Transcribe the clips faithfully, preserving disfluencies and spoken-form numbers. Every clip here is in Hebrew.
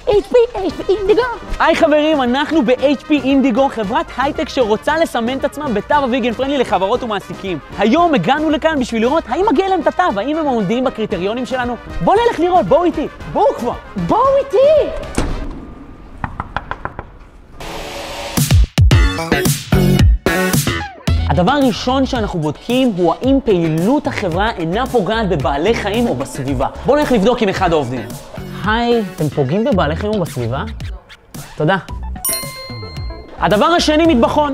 אייץ' פי, אייץ' פי אינדיגו. היי חברים, אנחנו ב-אייץ' פי אינדיגו, חברת הייטק שרוצה לסמן את עצמה בתו הוויגן פרנדלי לחברות ומעסיקים. היום הגענו לכאן בשביל לראות האם מגיע להם את התו, האם הם עומדים בקריטריונים שלנו. בואו נלך לראות, בואו איתי, בואו כבר, בואו איתי! הדבר הראשון שאנחנו בודקים הוא האם פעילות החברה אינה פוגעת בבעלי חיים או בסביבה. בואו נלך לבדוק עם אחד העובדים. היי, אתם פוגעים בבעלי חיים או בסביבה? תודה. הדבר השני, מטבחון.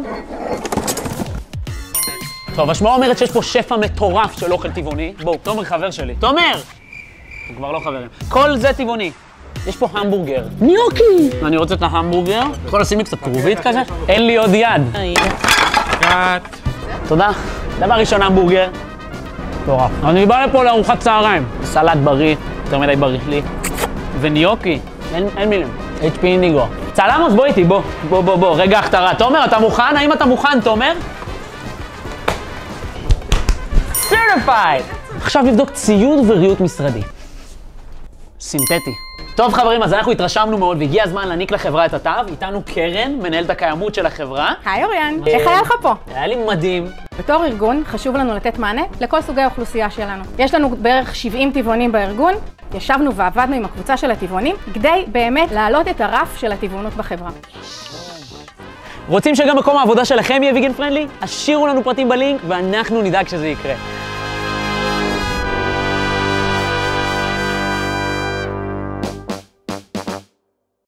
טוב, השמועה אומרת שיש פה שפע מטורף של אוכל טבעוני. בואו, תומר חבר שלי. תומר! הוא כבר לא חברים. כל זה טבעוני. יש פה המבורגר. ניוקי! אני רוצה את ההמבורגר. יכול לשים לי קצת כרובית כזה? אין לי עוד יד. קאט. תודה. דבר ראשון, המבורגר. מטורף. אני בא לפה לארוחת צהריים. סלט בריא, יותר מדי בריא לי. וניוקי. אין, אין מילים. אייץ' פי אינדיגו. צלמוס, בוא איתי, בוא. בוא, בוא, בוא. רגע הכתרה. תומר, אתה מוכן? האם אתה מוכן, תומר? Certified! עכשיו נבדוק ציוד וריהוט משרדי. סינתטי. טוב חברים, אז אנחנו התרשמנו מאוד והגיע הזמן להעניק לחברה את התו. איתנו קרן, מנהלת הקיימות של החברה. היי אוריאן, איך היה לך פה? היה לי מדהים. בתור ארגון חשוב לנו לתת מענה לכל סוגי האוכלוסייה שלנו. יש לנו בערך שבעים טבעונים בארגון. ישבנו ועבדנו עם הקבוצה של הטבעונים כדי באמת להעלות את הרף של הטבעונות בחברה. רוצים שגם מקום העבודה שלכם יהיה ויגן פרנדלי? השאירו לנו פרטים בלינק ואנחנו נדאג שזה יקרה.